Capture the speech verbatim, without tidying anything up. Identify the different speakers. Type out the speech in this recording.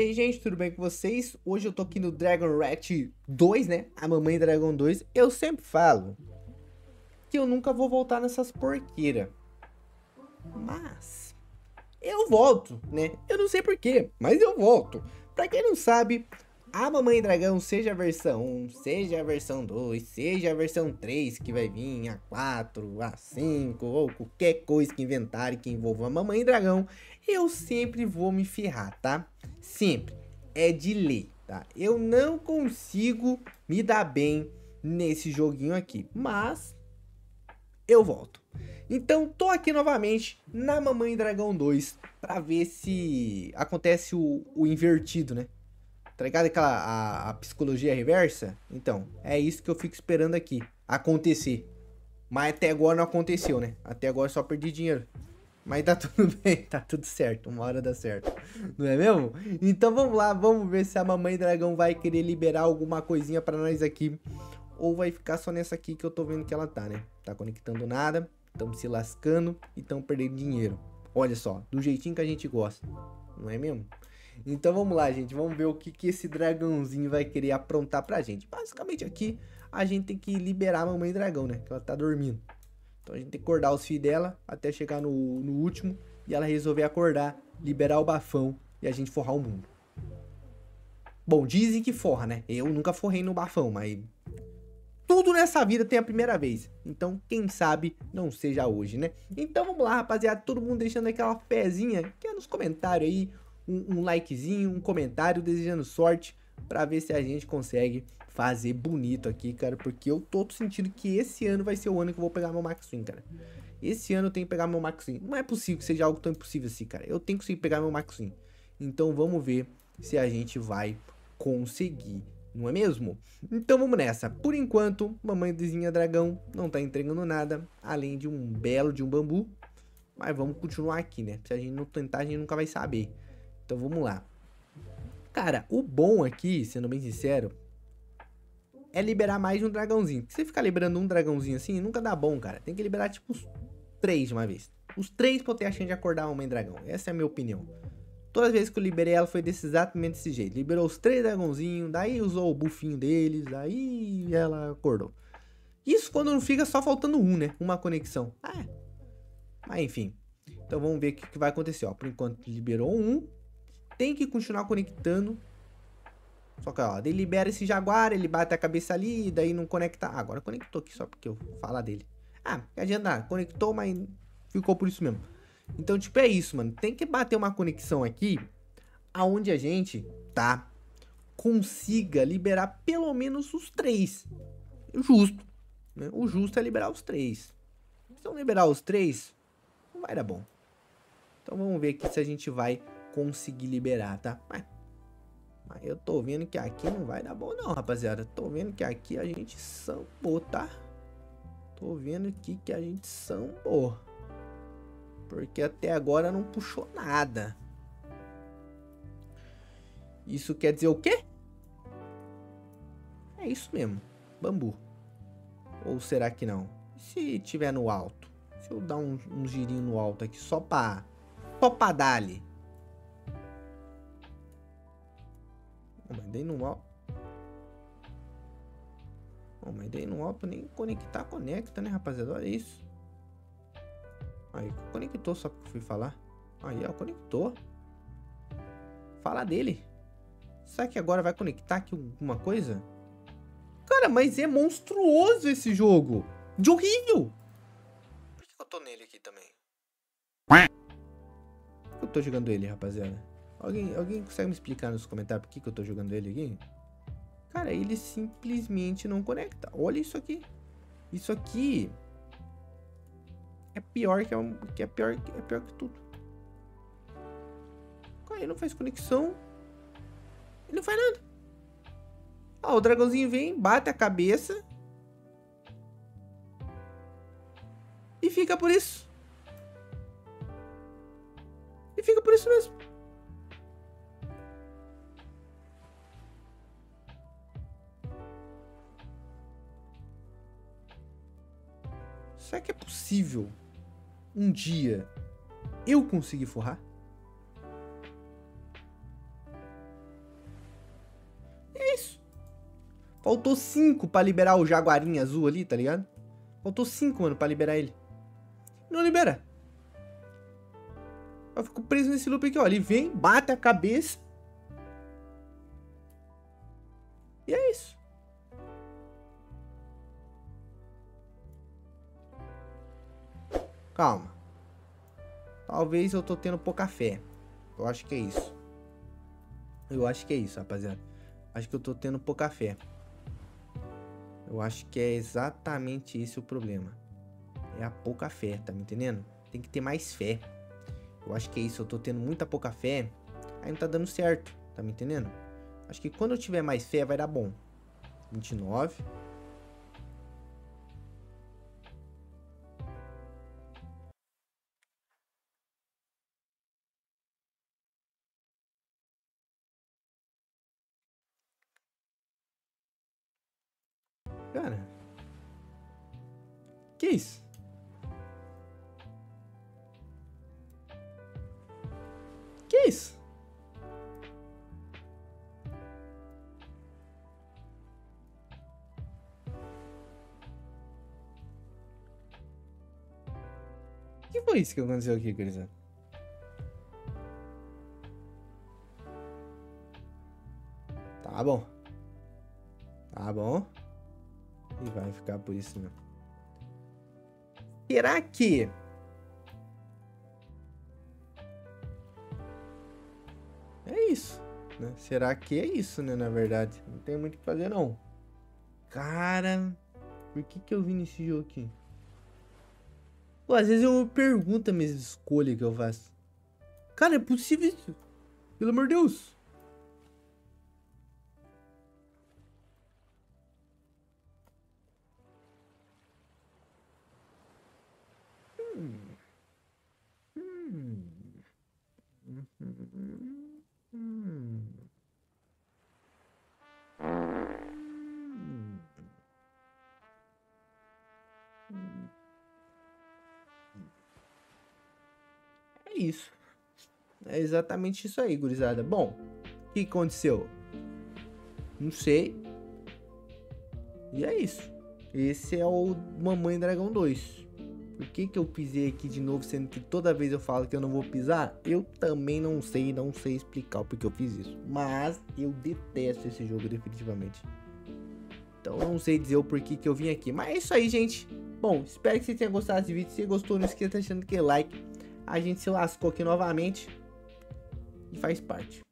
Speaker 1: aí, gente, tudo bem com vocês? Hoje eu tô aqui no Dragon Rat dois, né? A Mamãe Dragão dois. Eu sempre falo que eu nunca vou voltar nessas porqueiras. Mas eu volto, né? Eu não sei porquê, mas eu volto. Pra quem não sabe, a Mamãe Dragão, seja a versão um, seja a versão dois, seja a versão três que vai vir, a quatro, a cinco, ou qualquer coisa que inventarem que envolva a Mamãe Dragão, eu sempre vou me ferrar, tá? Sempre. É de lei, tá? Eu não consigo me dar bem nesse joguinho aqui, mas eu volto. Então, tô aqui novamente na Mamãe Dragão dois pra ver se acontece o, o invertido, né? Tá ligado aquela a, a psicologia reversa? Então, é isso que eu fico esperando aqui acontecer. Mas até agora não aconteceu, né? Até agora só perdi dinheiro. Mas tá tudo bem, tá tudo certo, uma hora dá certo, não é mesmo? Então vamos lá, vamos ver se a Mamãe Dragão vai querer liberar alguma coisinha pra nós aqui. Ou vai ficar só nessa aqui que eu tô vendo que ela tá, né? Tá conectando nada, estamos se lascando e estamos perdendo dinheiro. Olha só, do jeitinho que a gente gosta, não é mesmo? Então vamos lá, gente, vamos ver o que, que esse dragãozinho vai querer aprontar pra gente. Basicamente aqui, a gente tem que liberar a Mamãe Dragão, né? Que ela tá dormindo. Então a gente tem que acordar os filhos dela até chegar no, no último e ela resolver acordar, liberar o bafão e a gente forrar o mundo. Bom, dizem que forra, né? Eu nunca forrei no bafão, mas tudo nessa vida tem a primeira vez. Então, quem sabe não seja hoje, né? Então vamos lá, rapaziada. Todo mundo deixando aquela fezinha que é nos comentários aí. Um, um likezinho, um comentário, desejando sorte pra ver se a gente consegue fazer bonito aqui, cara, porque eu tô sentindo que esse ano vai ser o ano que eu vou pegar meu Max Win, cara. Esse ano eu tenho que pegar meu Max Win. Não é possível que seja algo tão impossível assim, cara. Eu tenho que conseguir pegar meu Max Win. Então vamos ver se a gente vai conseguir, não é mesmo? Então vamos nessa. Por enquanto, Mamãezinha Dragão não tá entregando nada, além de um belo de um bambu. Mas vamos continuar aqui, né? Se a gente não tentar, a gente nunca vai saber. Então vamos lá. Cara, o bom aqui, sendo bem sincero, é liberar mais de um dragãozinho. Se você ficar liberando um dragãozinho assim, nunca dá bom, cara. Tem que liberar, tipo, os três de uma vez. Os três pra eu ter a chance de acordar a Mamãe Dragão. Essa é a minha opinião. Todas as vezes que eu liberei ela foi desse, exatamente desse jeito. Liberou os três dragãozinhos, daí usou o bufinho deles, aí ela acordou. Isso quando não fica só faltando um, né? Uma conexão. Ah, é. Mas enfim. Então vamos ver o que, que vai acontecer, ó. Por enquanto liberou um. Tem que continuar conectando. Só que, ó, ele libera esse jaguar, ele bate a cabeça ali, daí não conecta. Ah, agora conectou aqui só porque eu vou falar dele. Ah, não adianta nada. Conectou, mas ficou por isso mesmo. Então, tipo, é isso, mano. Tem que bater uma conexão aqui, aonde a gente, tá, consiga liberar pelo menos os três. O justo, né? O justo é liberar os três. Se não liberar os três, não vai dar bom. Então, vamos ver aqui se a gente vai conseguir liberar, tá? Mas, mas eu tô vendo que aqui não vai dar bom não, rapaziada. Tô vendo que aqui a gente sambou, tá? Tô vendo aqui que a gente sambou. Porque até agora não puxou nada. Isso quer dizer o quê? É isso mesmo. Bambu. Ou será que não? E se tiver no alto? Se eu dar um, um girinho no alto aqui só pra... Só pra dar ali. Mas daí no alto... Bom, mas daí no alto nem conectar, conecta, né, rapaziada? Olha isso. Aí, conectou só porque eu fui falar. Aí, ó, conectou. Fala dele. Será que agora vai conectar aqui alguma coisa? Cara, mas é monstruoso esse jogo. De horrível. Por que eu tô nele aqui também? Por que eu tô jogando ele, rapaziada? Alguém, alguém consegue me explicar nos comentários por que, que eu tô jogando ele aqui? Cara, ele simplesmente não conecta. Olha isso aqui. Isso aqui... É pior que é, um, que é pior que é pior que tudo. Cara, ele não faz conexão. Ele não faz nada. Ó, o dragãozinho vem, bate a cabeça. E fica por isso. E fica por isso mesmo. Será que é possível um dia eu conseguir forrar? Faltou cinco pra liberar o jaguarinho azul ali, tá ligado? Faltou cinco, mano, pra liberar ele. Não libera. Eu fico preso nesse loop aqui, ó. Ele vem, bate a cabeça. E é isso. Calma. Talvez eu tô tendo pouca fé. Eu acho que é isso. Eu acho que é isso, rapaziada. Acho que eu tô tendo pouca fé. Eu acho que é exatamente esse o problema. É a pouca fé, tá me entendendo? Tem que ter mais fé. Eu acho que é isso, eu tô tendo muita pouca fé. Aí não tá dando certo, tá me entendendo? Acho que quando eu tiver mais fé vai dar bom. vinte e nove. Cara. Que isso? Que isso? Que foi isso que aconteceu aqui, gurizada? Tá bom. Tá bom. E vai ficar por isso mesmo. Será que... É isso, né? Será que é isso, né? Na verdade. Não tem muito o que fazer, não. Cara... Por que que eu vim nesse jogo aqui? Pô, às vezes eu me pergunto as minhas escolhas que eu faço. Cara, é possível isso? Pelo amor de Deus. Hum. Hum. Hum. Hum. Hum. É isso. É exatamente isso aí, gurizada. Bom, o que aconteceu? Não sei. E é isso. Esse é o Mamãe Dragão dois. Por que que eu pisei aqui de novo, sendo que toda vez eu falo que eu não vou pisar? Eu também não sei, não sei explicar o porquê eu fiz isso. Mas eu detesto esse jogo definitivamente. Então eu não sei dizer o porquê que eu vim aqui. Mas é isso aí, gente. Bom, espero que você tenha gostado desse vídeo. Se você gostou, não esqueça de deixar aquele like. A gente se lascou aqui novamente. E faz parte.